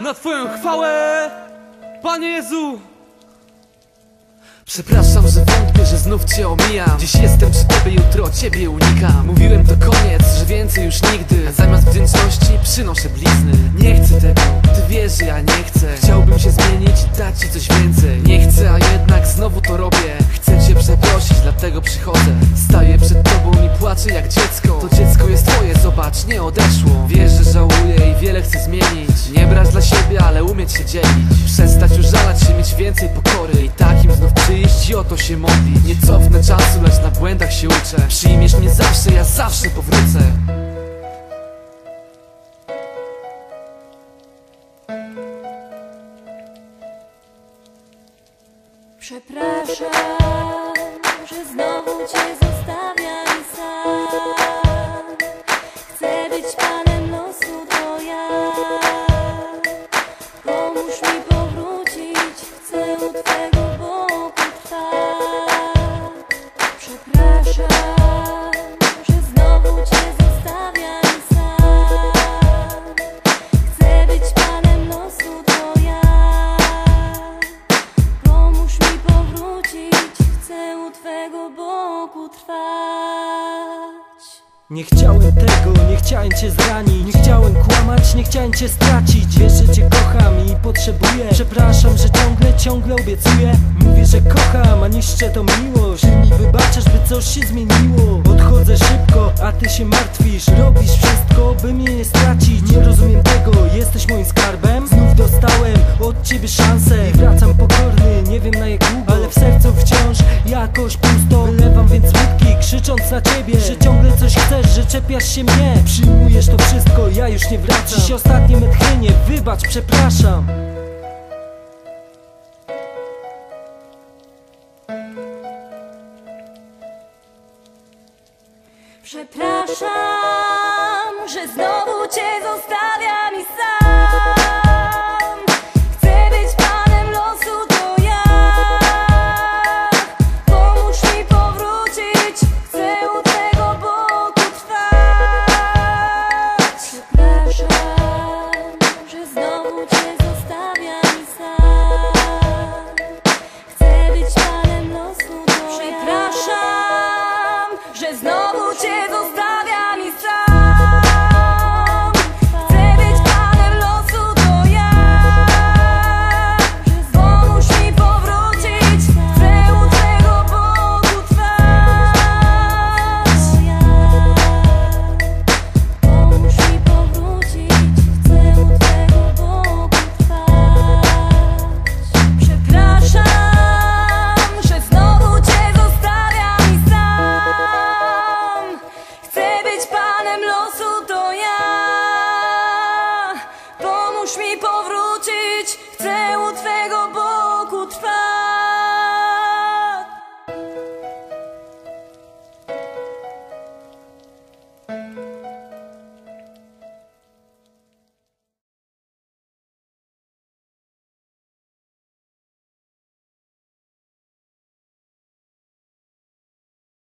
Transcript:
na Twoją chwałę, Panie Jezu. Przepraszam, że wątpię, że znów Cię omijam. Dziś jestem przy Tobie, jutro Ciebie unikam. Mówiłem to koniec, że więcej już nigdy, a zamiast wdzięczności przynoszę blizny. Nie chcę tego, Ty wiesz, że ja nie chcę. Chciałbym się zmienić i dać Ci coś więcej. Nie chcę, a jednak znowu to robię. Chcę Cię przeprosić, dlatego przychodzę. Staję przed Tobą i płaczę jak dziecko. To dziecko jest Twoje, zobacz, nie odeszło. Wiesz, że żałuję i wiele chcę zmienić. Nie brać dla siebie, ale umieć się dzielić. Przestać użalać się, mieć więcej pokory i takim znów przyjść i o to się modlić. Nie cofnę czasu, lecz na błędach się uczę. Przyjmiesz mnie zawsze, ja zawsze powrócę. Przepraszam, że znowu Cię zostawiam sam. Chcę być Panem losu, to ja. Pomóż mi powrócić, chcę u Twego boku trwać. Przepraszam, że znowu Cię zostawiam sam. Chcę być Panem losu, to ja. Pomóż mi powrócić, chcę u Twego boku trwać. Nie chciałem tego, nie chciałem Cię zranić. Nie chciałem kłamać, nie chciałem Cię stracić. Wiesz, że Cię kocham i potrzebuję. Przepraszam, że ciągle obiecuję. Mówię, że kocham, a niszczę to miłość. Ty mi wybaczasz, by coś się zmieniło. Odchodzę szybko, a Ty się martwisz. Robisz wszystko, by mnie nie stracić. Nie rozumiem tego, jesteś moim skarbem. Znów dostałem od Ciebie szansę i wracam pokorny, nie wiem na jak długo. Ale w sercu wciąż jakoś pusto. Wylewam więc smutki, krzycząc na Ciebie, że ciągle coś chcesz, że czepiasz się mnie. Przyjmujesz to wszystko, ja już nie wracam. Dziś ostatnie me tchnienie, wybacz, przepraszam. Przepraszam, że znowu Cię zostawiam i sam. Chcę być Panem losu, to ja. Pomóż mi powrócić, chcę u Twego boku trwać. Przepraszam, że znowu Cię zostawiam i sam. Chcę być Panem losu, to ja. Przepraszam, że znowu Cię zostawiam i sam. Chcę być Panem losu, to ja. Pomóż mi powrócić, chcę u Twego boku trwać. Pomóż mi powrócić, chcę u Twego boku trwać. Przepraszam, że znowu Cię zostawiam i sam. Chcę być Panem losu, to ja. Pomóż mi powrócić, chcę